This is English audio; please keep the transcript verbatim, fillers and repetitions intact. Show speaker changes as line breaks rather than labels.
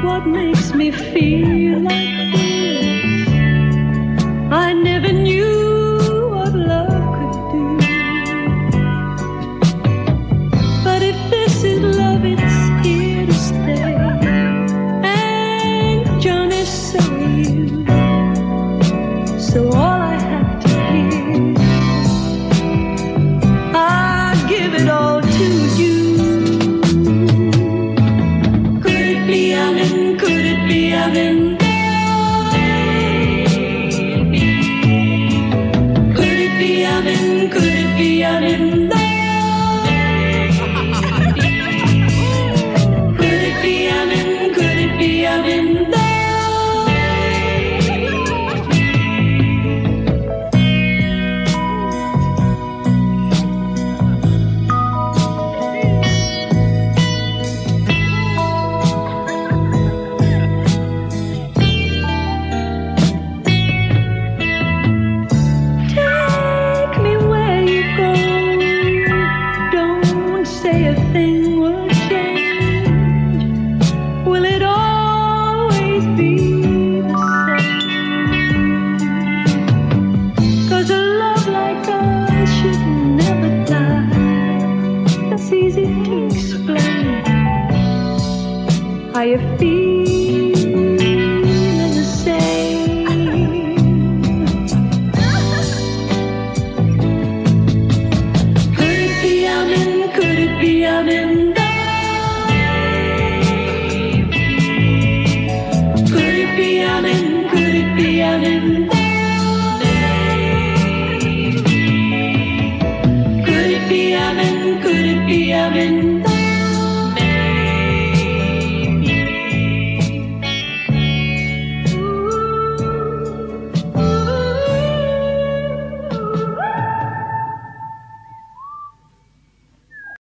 what makes me feel like this. I never knew what love could do. But if this is love, it's here to stay. And Johnny, so are you. So all I have to give, I give it all to you. Could it be I'm in, could it be I'm in? Could it be I'm in, could it be I'm in? Could it be I'm in, could it be I'm in? How you feel